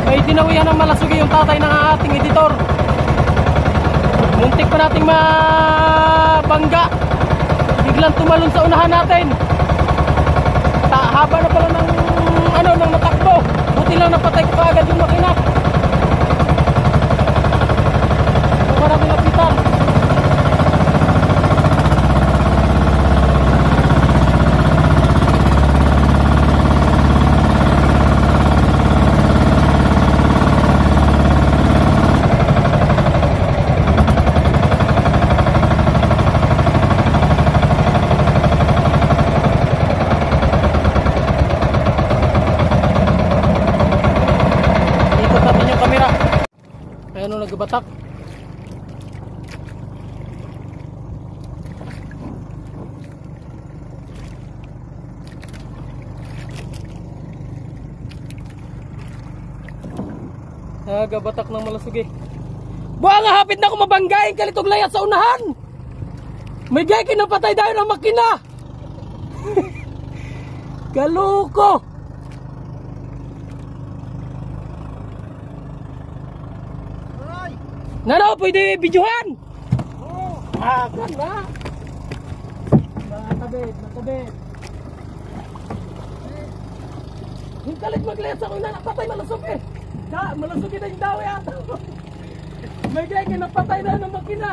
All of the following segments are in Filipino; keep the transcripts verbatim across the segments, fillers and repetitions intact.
May dinawihan ng malasugi yung tatay ng ating editor. Muntik pa nating mabangga. Biglang tumalon sa unahan natin. Ta haba na pala ng ano ng natakbo. Buti lang napatay ko kaagad yung makina. Marami lapitan. Ayan o, nagbatak. Nagabatak ng malasugi. Buha nga, hapit na ako mabanggain kalitog layat sa unahan. May gay kinapatay dahil ng makina. Galuko. Nano, pwede videohan? Oo. Ah, ganda. Natabit, natabit. Yung kalit maglayat sa kong napatay malasog eh. Da, malasog na yung dawi ata. May gaya napatay na ng makina.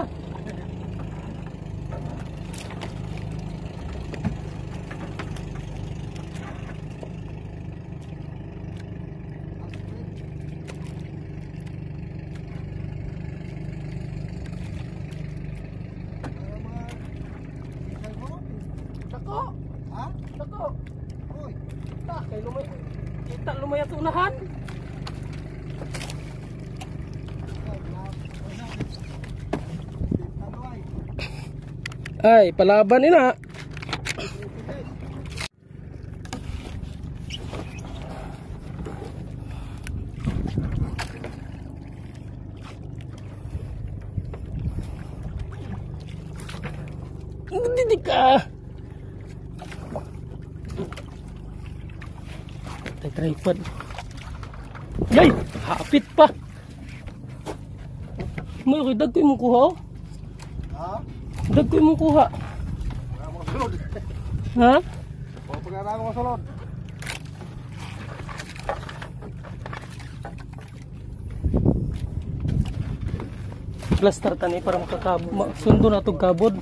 Dako. Ha? Dako. Oy. Tak kay lumay. Kita lumayat sa unahan. Ay, palaban ina. Hindi ka. Tay tripod. Yay, hapit pa. May koy dagkoy mo kuha. Ha? Dagkoy mo kuha. Wala mo sulod. Ha? O pagana mo sulod. Plaster tani para makakabod. Sundo na tog kabod.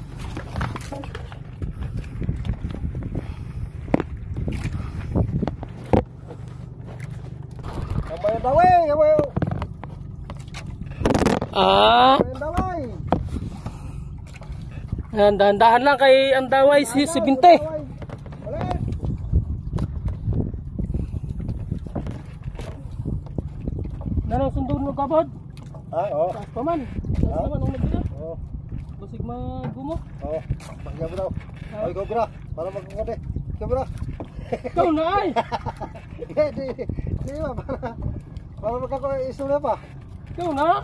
Daway, daway. Ah. Daway. Yan, dahan-dahan lang kay ang daway si si Binte. Nano sundon mo kabod? Ah, oo. Taas pa man. Taas naman ang nagdala. Oo. Basig magumo. Oo. Bagya mo daw. Oy, Cobra. Para magkakade. Cobra. Ikaw na ay. Di, di ba? Para, para magkakaistorya pa. Ikaw na.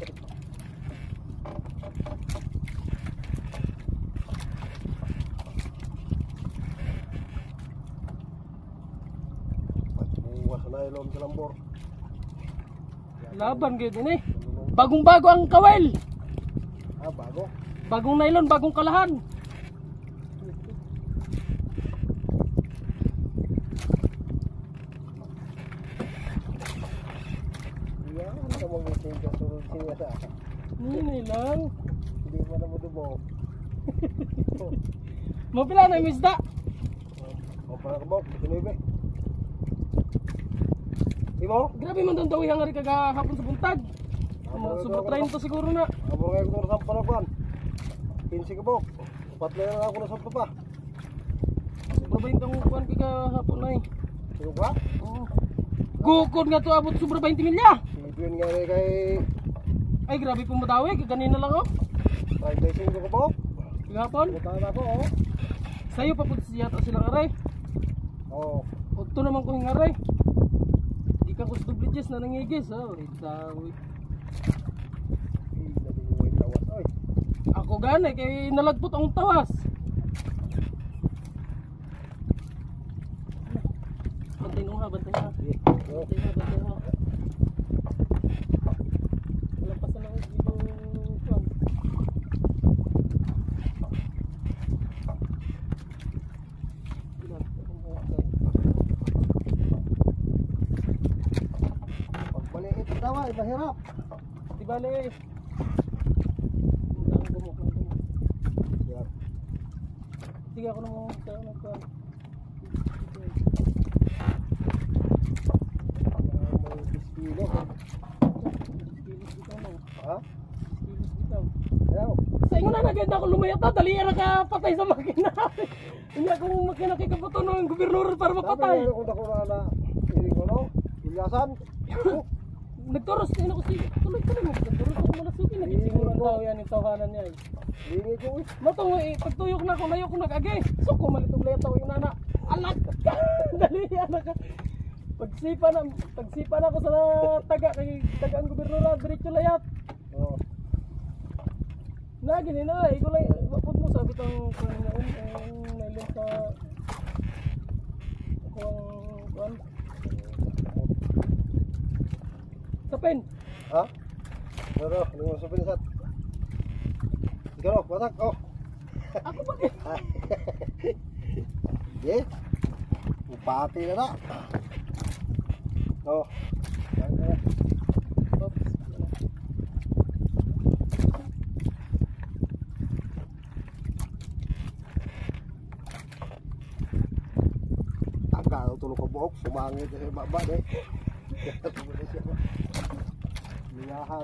Buwas na ilong sa lambor. Laban gyud ini. Bagong-bago ang kawel. Ah, bago? Bagong nylon, bagong kalahan. Yan, ano ka mag-ising ka sunod siya sa akin? Nini lang. Hindi mo na mo dubo. Mapila na yung isda. O, para ka bok, sinuibe. Imo? Grabe man doon daw yung hari kagahapon sa buntag. Subot train to siguro na. Amo nga ko sa panapan. Pinsi ka bok. Patla na ako na sa pa. Sobra ba yung kangukuhan kagahapon na eh. Sino ba? Oo. Gukod nga to abot sobra twenty milya. Siduin nga rin kay... Ay grabe pong madawi, kaganina lang oh. thirty sing ka bok. Kagahapon. Butahan ako oh. Sa'yo pa po siya silang aray. Oo. Huwag to naman ko yung aray. Di ka ko sa dubliges na nangigis oh. Idawi. Ako gani kay nalagpot ang tawas. Bantay mo ha, bantay ha. Bantay ha, bantay ha. Ito daw ay mahirap. Di bale. Ang gumok, ang gumok. Yan. Sige ako nang sa ano ko. May biskilo. Kilos bitaw mo. Ha? Kilos bitaw. Ayaw. Sa inyo na naganda ako lumayat na dali ra ka patay sa makina. Hindi ako makina kay kabuto ng gobernador para mapatay. Sabi ko na ko na na ini ko no. Ilyasan. Nagturos din ako si tuloy tuloy mo. Nagturos ako mula sugi na siguro ang tao yan yung tawanan niya. Lingi ko eh. Matong eh, pagtuyok na ako, layok ko nag-agi. So ko malitog layat ako yung nana. Anak ka! Dali, anak ka. Pagsipa na, pagsipa na ako sa taga, kay taga ang gobernador, diretso layat. Oo. Lagi nila, ikaw lang, wapot mo, sabi tang kunin na yun, ang nailin sa, ako ang, kuhan, sa pen. Ha? Pero, ano mo sa pinisat? Ikaw no, batak. Oh. Ako ba eh? Ye. Upati na na. Oh. Yan na. Oops. Taga tulog ko buhok, sumangit sa baba deh. Liyahan.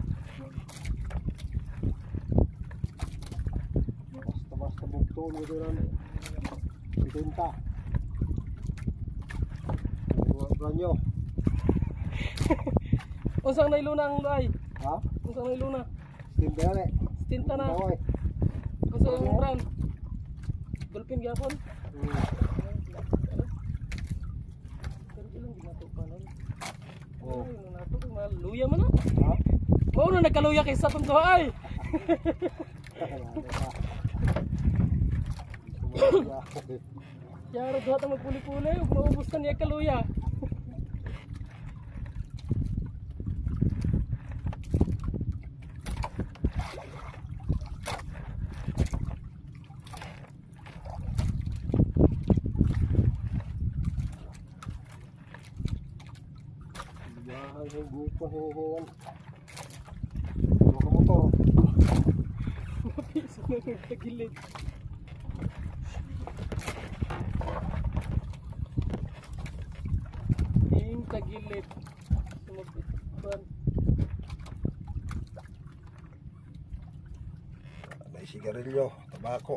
Basta-basta bugtol mo doon. Ibenta. Branyo. Unsang nailuna ang lay? Ha? Unsang nailuna? Steam ba yan eh? Stinta na. Bawoy. Unsang yung brand? Dolphin gyapon. Hmm. Pero ilang ginato pa nun? Oh. Ay, nato kay maluya man na. Ha? Mao na nagkaluya kay sa tong duha ay. Yara duha ta magpuli-puli ug maubos ta niya kaluya. Liyahan yung gupo hihingan. Mga motor. Mapiso na nagtagilid. Yung tagilid. Sumabitban. May sigarilyo, tabako.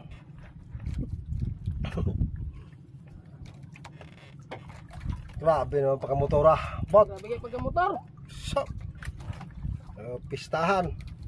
Grabe naman pagkamotora. Bot. Grabe kay pagkamotor. So, uh, pistahan.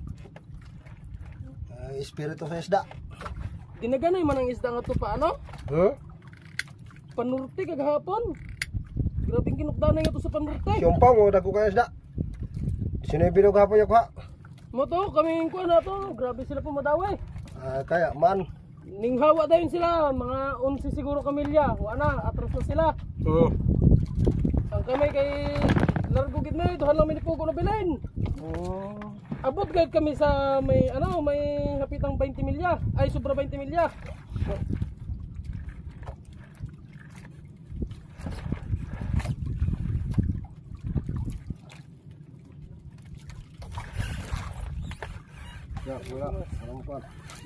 Uh, espiritu sa isda. Ginaganay man ang isda nga to pa ano? Huh? Panurti kagahapon. Grabing kinukdanay nga to sa panurti. Siyumpang mo, dago kayo isda. Sino yung binog hapon yung kuha? Mo to, kaming kuha na to. Grabe sila pumadawi. Uh, kaya, man. Ninghawa dayon sila, mga onse siguro kamilya. Wala na, atras na sila. Uh. Ang kami kay largo gid na, duhan lang minipugo na bilin. Uh. Abot gayud kami sa may ano, may hapitang twenty milya. Ay sobra twenty milya. Ya, wala. Alam ko.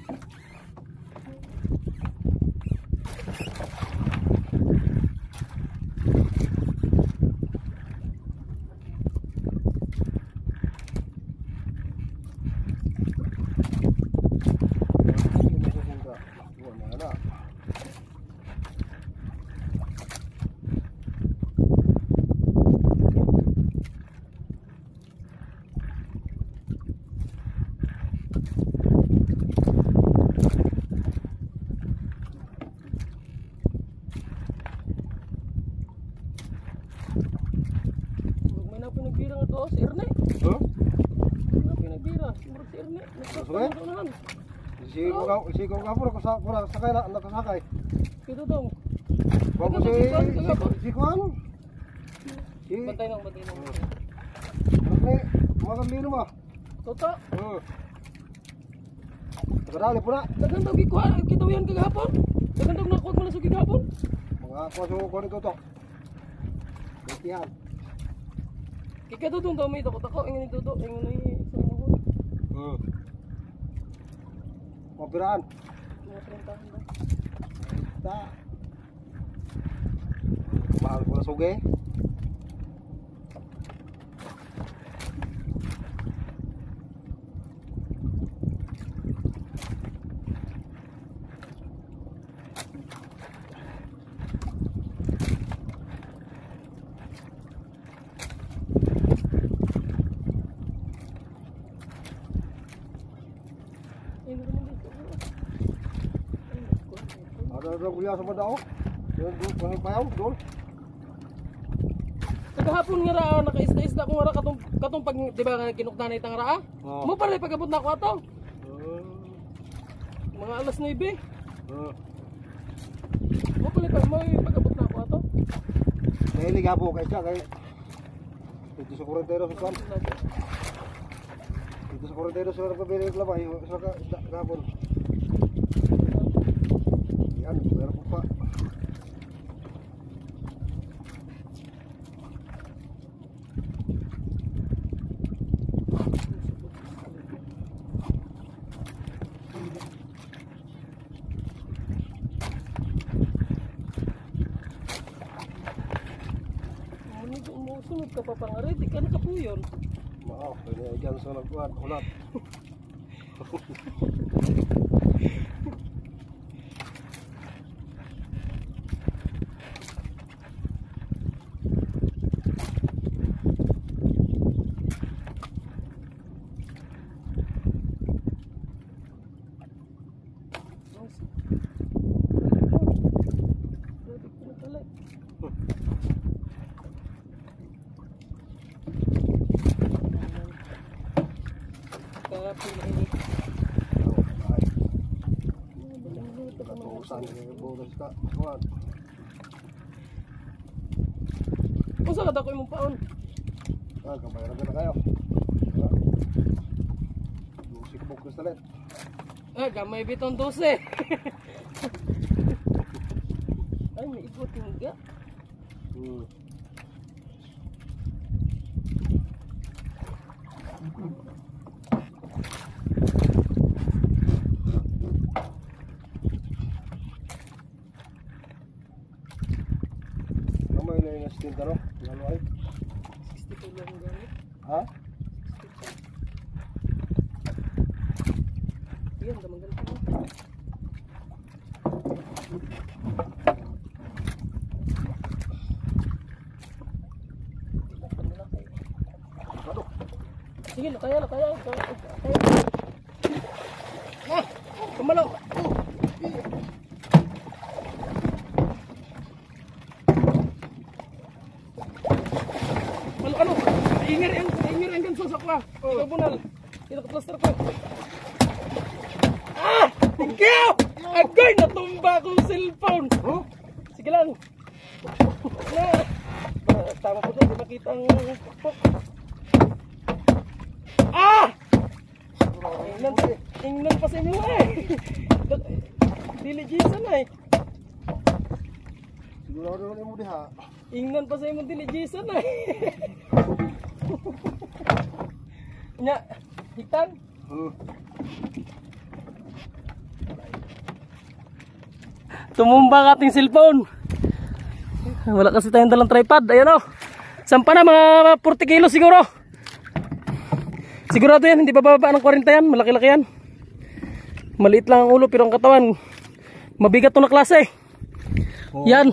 May na pinagbira nga to si Erne. Huh? May na pinagbira, murag si Erne. Sige. Nagkasunan. Si ko ka, si ko ka puro sa puro sakay na nakasakay. Kito dong. Bago si si Kuan. Si Bantay nang bantay nang. Ano mga mino mo? Toto, Hmm. Kadali po na. dagan daw gikuha kita yan kagahapon. Dagan daw nakuha mo lang sa kagahapon. Mga kwaso ko nito to. Bitihan. Kaya dudong daw may tako-tako. Ingin ito doon. Ingin na yung isang mahon. Hmm. Mapiraan. Mga trentahan na. Ta. Mahal ko na suge. Ada ada kuliah sama dao. Yan do, pang payaw dol. Kagahapon nga ra nakaisda-isda ko nga ra katong katong pag di ba nga kinuktan itang ra. Oh. Mo pala pagabot na ko ato. Uh, Mga alas nine. uh. Mo pala pag may pagabot na ko ato. Dahil gapo kay siya kay dito sa kurentero sa kan. Dito sa kurentero sa pabili ng labay sa ka isda gapon. Yan, meron po pa. Sunod ka pa pangari, di ka nakapuyon. Maaw, kaya dyan sa nagkuhan, ulat. Kung saan ka dako imong paon? Ah, kabayaran ka na kayo. Musik book na salit. Ah, gamay bitong dose. Ay, may ikot yung ga. Hmm. Kamay na yung stint ano? Ano ay? sixty po lang gamit. Ha? Yan, damang ganito. Sige, na kaya, na kaya. Kaya. Ah, kumalaw. Malo, ano? Ingir yang, ingir yang ganso sa kwa. Ikaw bunal. Ito ka plaster ko. Ah! Thank you! Agoy! Natumba akong cellphone. Huh? Sige lang. Na. Ah, tama po dyan. Di makita ang pok. Ah! Ingnan, ingnan pa sa inyo eh. Diligisan eh. Sigurado naman mo diha. Ingnan pa sa inyo diligisan eh. Nya, hitan. Hmm. Tumumba ang ating cellphone. Wala kasi tayong dalang tripod. Ayan o. Sampa na mga forty kilos siguro. Sigurado yan, hindi pa bababa ng forty yan. Malaki-laki yan. Maliit lang ang ulo pero ang katawan mabigat to na klase. Oh, yan.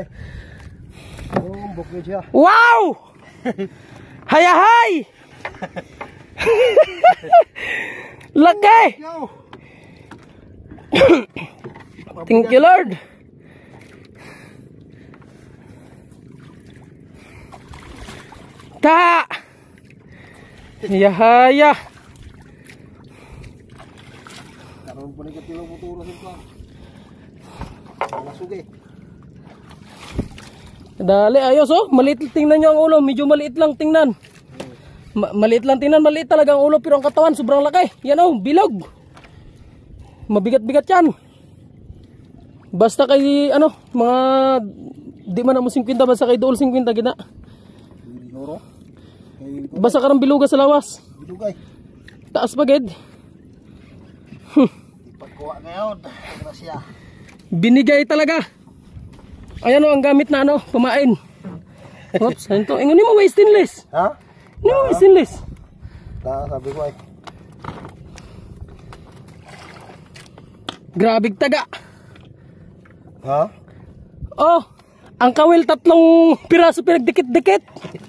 Lumbok na siya. Wow! Hayahay! Laki! Yo! Thank you Lord. Ta! Yahaya! Karoon po nagkat yung puturo sa mga sugi. Dali, ayos oh. Maliit tingnan nyo ang ulo. Medyo maliit lang tingnan. Ma maliit lang tingnan. Maliit talaga ang ulo. Pero ang katawan sobrang laki. Yan oh, bilog. Mabigat-bigat yan. Basta kay ano, mga di man mo fifty basta kay dool fifty gina. Siguro. Kay Basa ka ng biluga sa lawas. bilugay. Taas pa, ged. Ipagkuha ngayon. Grasya. Binigay talaga. Ayan o, ang gamit na ano, pamain. Oops, ano to? Ingon mo, may stainless. Ha? Ano mo, may stainless? Ta, sabi ko ay. Grabig taga. Ha? Oh, ang kawil tatlong piraso pinagdikit-dikit.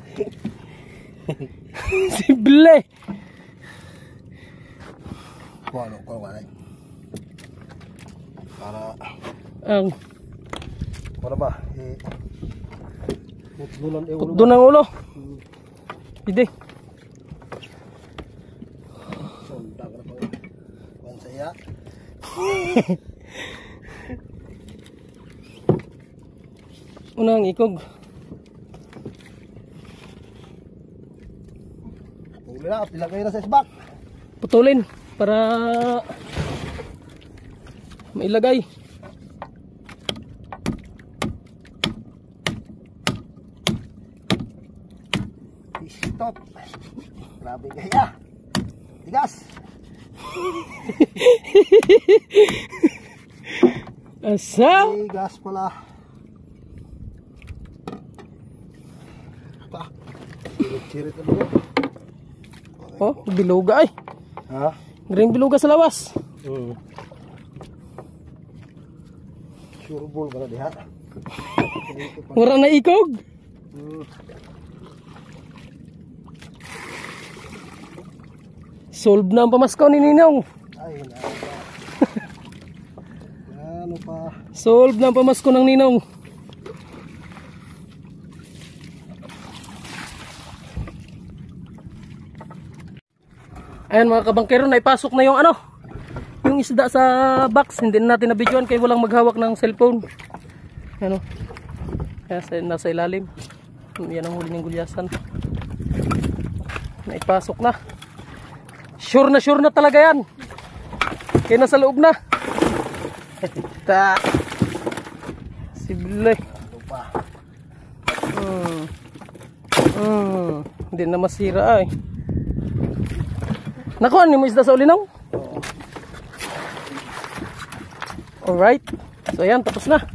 Simple. Kuha ano, kuha ano. Para, Ang para ba? Eh, Putdulan eh ulo. putdo ng ulo. Hindi. Sonda ka na pa. Kuhan sa iya. Unang ikog. Uli na, ilagay na sa isbak. Putulin para mailagay. Stop. Grabe kaya. Tigas. Asa? Tigas pala. Pa. Cirit na dito. Oh, biluga ay. Ha? Green biluga sa lawas. Hmm. Sure ball ka na diha. Mura na ikog. Hmm. Solve na ang pamaskaw ni Ninong. Ay, na pa. Ano pa? Solve na ang pamasko ng Ninong. Ayan mga kabangkero, naipasok na yung ano, yung isda sa box. Hindi na natin nabidyoan kaya walang maghawak ng cellphone. Ano? Kaya sa, nasa ilalim. Yan ang huli ng gulyasan. Naipasok na. Sure na sure na talaga yan. Kaya nasa loob na. Ta. Siblay. Ano pa? Hmm. Hmm. Hindi na masira ay. Nakuha ni mo isda sa ulinaw? Oo. Alright. So ayan, tapos na.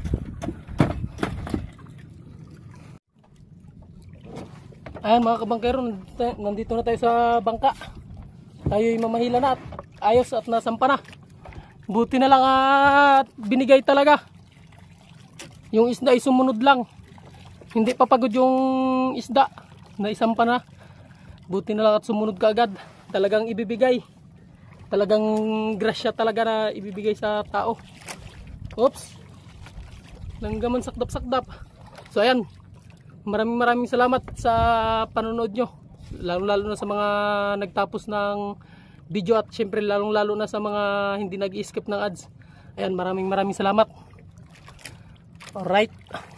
Ayan mga kabangkero, nandito na tayo sa bangka. Tayo'y mamahila na at ayos at nasampa na. Buti na lang at binigay talaga. Yung isda ay sumunod lang. Hindi papagod yung isda na isampa na. Buti na lang at sumunod kaagad. Talagang ibibigay. Talagang grasya talaga na ibibigay sa tao. Oops. Nanggaman sakdap-sakdap. So ayan. Maraming maraming salamat sa panonood nyo. Lalo-lalo na sa mga nagtapos ng video at syempre lalong-lalo na sa mga hindi nag-skip ng ads. Ayan, maraming maraming salamat. Alright.